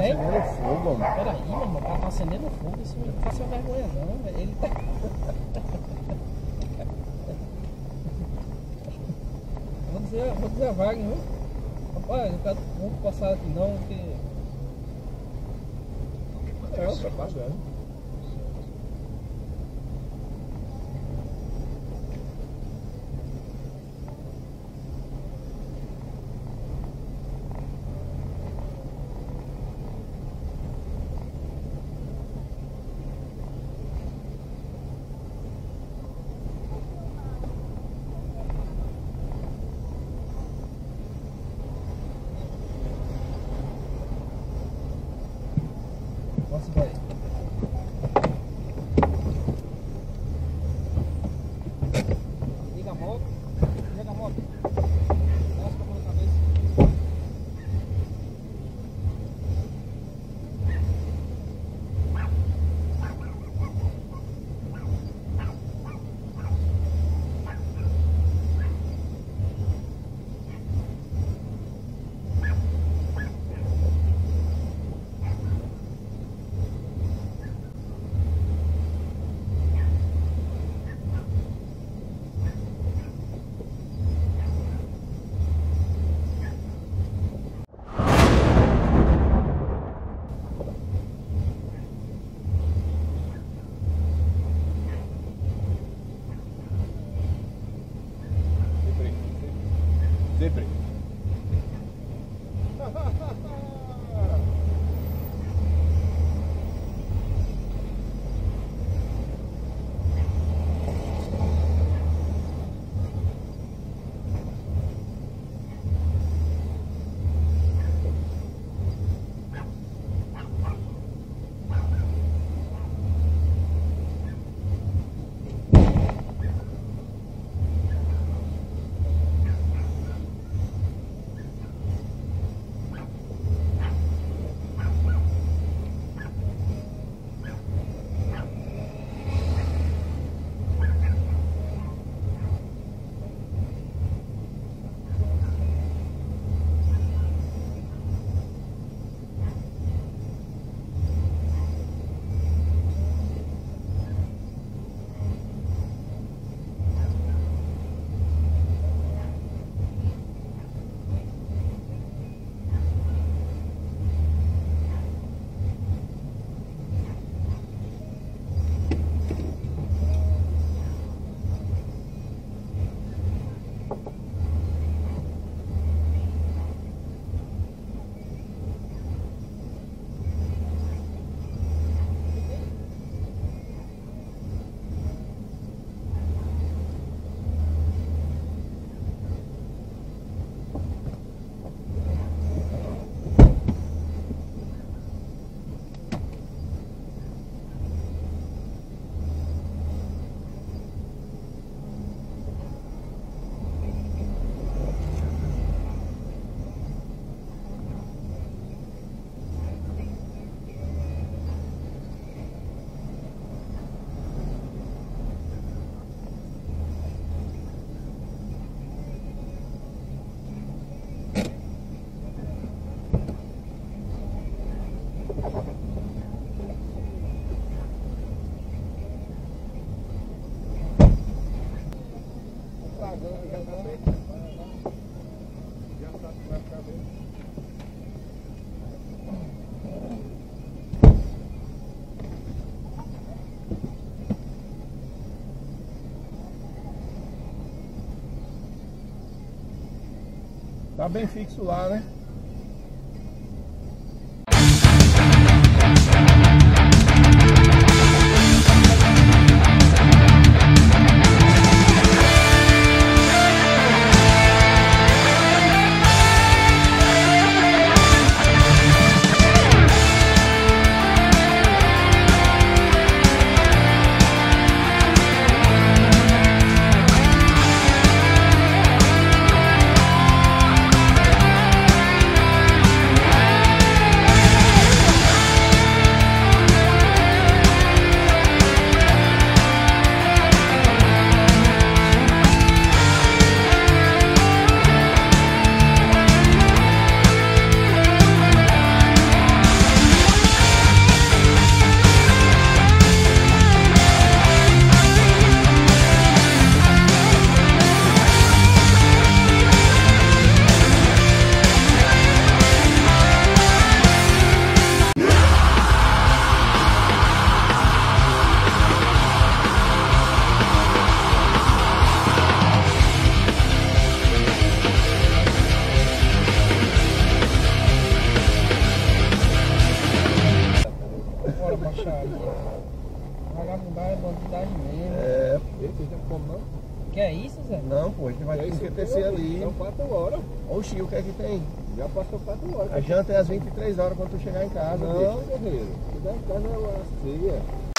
acendendo fogo, mano. Peraí, meu irmão, o cara tá acendendo fogo, isso não passa vergonha não, velho. Ele tá. Vou dizer a Wagner, viu? Rapaz, eu não vou passar aqui não, porque. É, tá pagando. Nossa, vai. Liga a moto. Liga a moto. Desce pra pôr na cabeça. Sempre. Tá bem fixo lá, né? é bandidagem mesmo. É, Esse tem como não? Que é isso, Zé? não, pô, a gente vai ter que descer ali. São 4 horas. Oxi, o que é que tem? Já passou 4 horas. A janta é às 23 horas quando tu chegar em casa. Não, bicho. guerreiro. Chegar em casa é uma ceia.